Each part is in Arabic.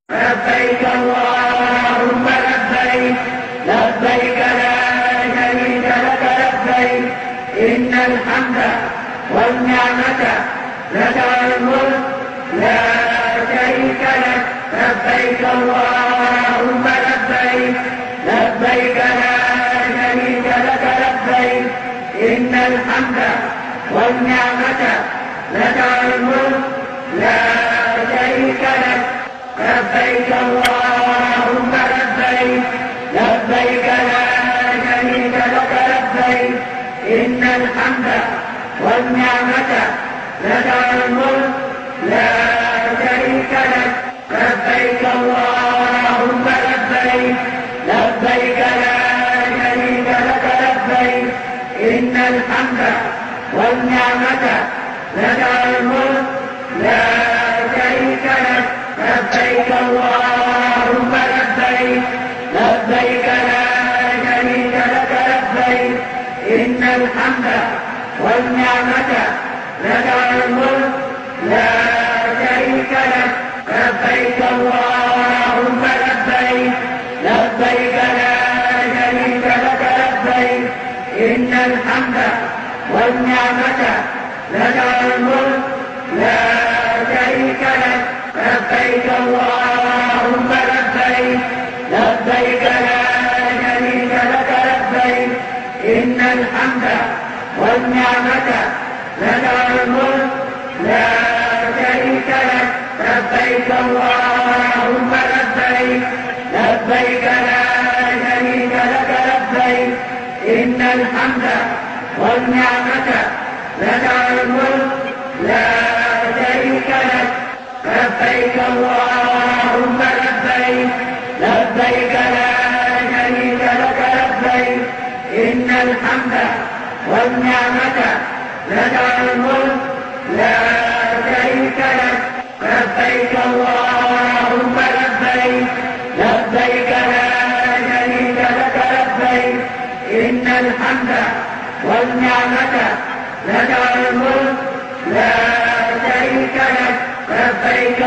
لبيك اللهم لبيك لبيك لا شريك لك لبيك إن الحمد والنعمة لك والملك لا شريك لك لبيك اللهم لبيك لبيك لا شريك لك لبيك إن الحمد والنعمة لك والملك لا شريك لك لبيك اللهم لبيك لبيك لا شريك لك لبيك إن الحمد والنعمة لك والملك لا شريك لك لبيك اللهم لبيك لبيك لا شريك لك لبيك إن الحمد والنعمة لك والملك لا شريك لك لبيك اللهم لبيك لبيك لا شريك لك لبيك إن الحمد والنعمة لك والملك لا شريك لك لبيك اللهم لبيك لبيك لا شريك لك لبيك إن الحمد والنعمة لك والملك لا شريك لك لبيك اللهم لبيك لبيك لا شريك لك لبيك إن الحمد والنعمة لك والملك لا شريك لك لبيك اللهم لبيك لبيك لا شريك لك لبيك إن الحمد والنعمة لك والملك لا شريك لك لبيك اللهم لبيك لبيك لا شريك لك لبيك إن الحمد والنعمة لك والملك لا شريك لك لبيك اللهم لبيك لبيك لا شريك لك لبيك إن الحمد والنعمة لك والملك لا شريك لك لبيك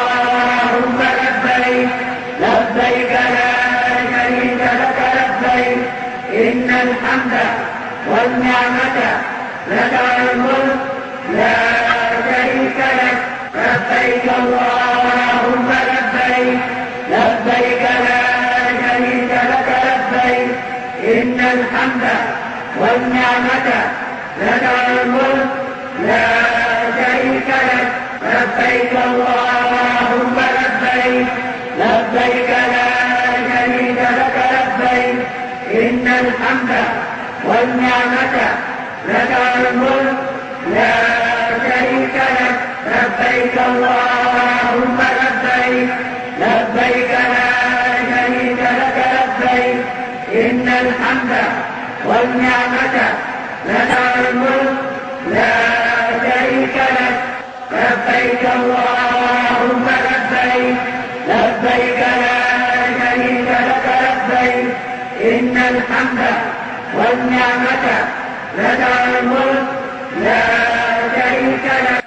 اللهم لبيك لبيك لا شريك لك لبيك إن الحمد والنعمة لك والملك لا شريك لك لبيك اللهم لبيك لبيك لا شريك لك لبيك إن الحمد والنعمة لك والملك لا شريك لك لبيك اللهم لبيك لبيك لا شريك لك لبيك إن الحمد والنعمة لك والملك لا شريك لك لبيك اللهم لبيك لبيك لا شريك لك لبيك إن الحمد والنعمة لك والملك لا شريك لك لبيك اللهم لبيك لبيك لا شريك لك لبيك إن الحمد والنعمة لك والملك لا شريك لك